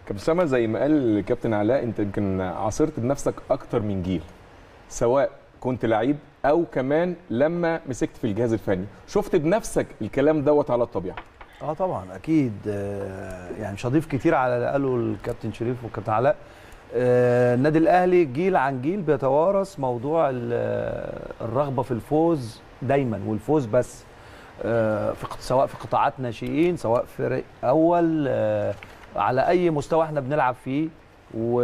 كابتن اسامه، زي ما قال الكابتن علاء، انت يمكن عاصرت بنفسك اكتر من جيل، سواء كنت لعيب او كمان لما مسكت في الجهاز الفني، شفت بنفسك الكلام دوت على الطبيعه. طبعا اكيد. يعني مش هضيف كتير على اللي قاله الكابتن شريف والكابتن علاء. النادي الاهلي جيل عن جيل بيتوارث موضوع الرغبه في الفوز دايما، والفوز بس، سواء في قطاعات ناشئين، سواء فريق اول، على اي مستوى احنا بنلعب فيه. و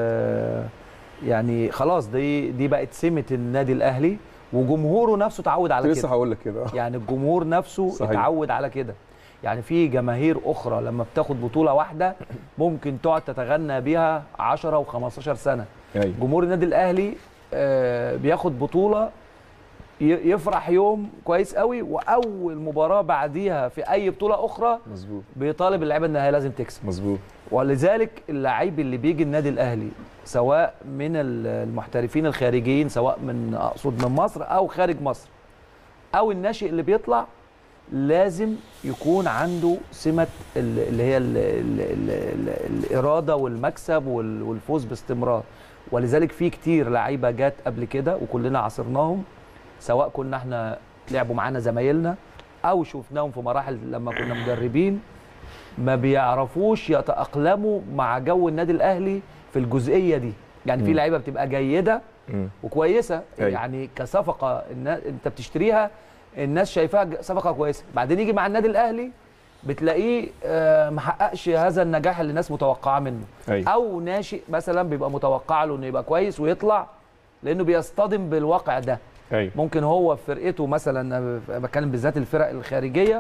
يعني خلاص دي بقت سمه النادي الاهلي، وجمهوره نفسه اتعود على كده. لسه هقول لك كده. يعني الجمهور نفسه صحيح. اتعود على كده. يعني في جماهير اخرى لما بتاخد بطوله واحده ممكن تقعد تتغنى بيها 10 و15 سنه. أيوة. جمهور النادي الاهلي بياخد بطوله يفرح يوم كويس قوي، واول مباراه بعديها في اي بطوله اخرى مظبوط بيطالب اللعيبه انها لازم تكسب. مظبوط. ولذلك اللعيب اللي بيجي النادي الاهلي، سواء من المحترفين الخارجيين، سواء اقصد من مصر او خارج مصر، او الناشئ اللي بيطلع، لازم يكون عنده سمه اللي هي الاراده والمكسب والفوز باستمرار. ولذلك في كتير لعيبه جات قبل كده وكلنا عاصرناهم، سواء كنا احنا لعبوا معانا زمايلنا او شفناهم في مراحل لما كنا مدربين، ما بيعرفوش يتأقلموا مع جو النادي الاهلي في الجزئيه دي. يعني في لعيبه بتبقى جيده وكويسه، يعني كصفقه انت بتشتريها الناس شايفاها صفقه كويسه، بعدين يجي مع النادي الاهلي بتلاقيه ما حققش هذا النجاح اللي الناس متوقعه منه. او ناشئ مثلا بيبقى متوقع له انه يبقى كويس ويطلع لانه بيصطدم بالواقع ده. ممكن هو في فرقته مثلا، بتكلم بالذات الفرق الخارجيه،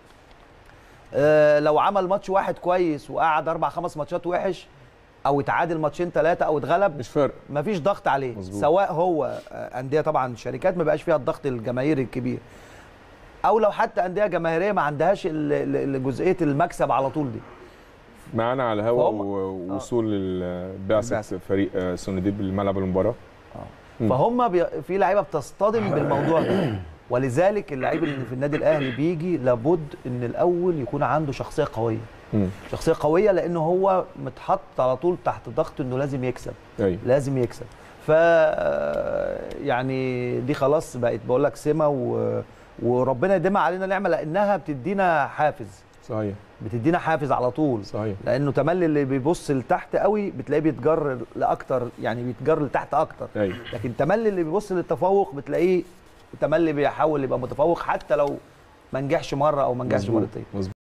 لو عمل ماتش واحد كويس وقعد 4-5 ماتشات وحش، او اتعادل ماتشين 3 او اتغلب، مش فارق، مفيش ضغط عليه. مزبوط. سواء هو انديه طبعا شركات ما بقاش فيها الضغط الجماهيري الكبير، او لو حتى انديه جماهيريه ما عندهاش جزئيه المكسب على طول دي. معانا على الهواء ووصول بعثه فريق سونديب لملعب المباراه. فهم في لعيبه بتصطدم بالموضوع ده. ولذلك اللعيب اللي في النادي الاهلي بيجي لابد ان الاول يكون عنده شخصيه قويه. شخصيه قويه لانه هو متحط على طول تحت ضغط انه لازم يكسب. لازم يكسب. ف يعني دي خلاص بقت بقول لك سمه، وربنا يديمها علينا نعمه، لانها بتدينا حافز. صحيح. بتدينا حافز على طول. صحيح. لانه تملي اللي بيبص لتحت قوي بتلاقيه بيتجر لاكتر، يعني بيتجر لتحت اكتر. لكن تملي اللي بيبص للتفوق بتلاقيه تملي بيحاول يبقى متفوق، حتى لو ما نجحش مره او ما نجحش مرتين.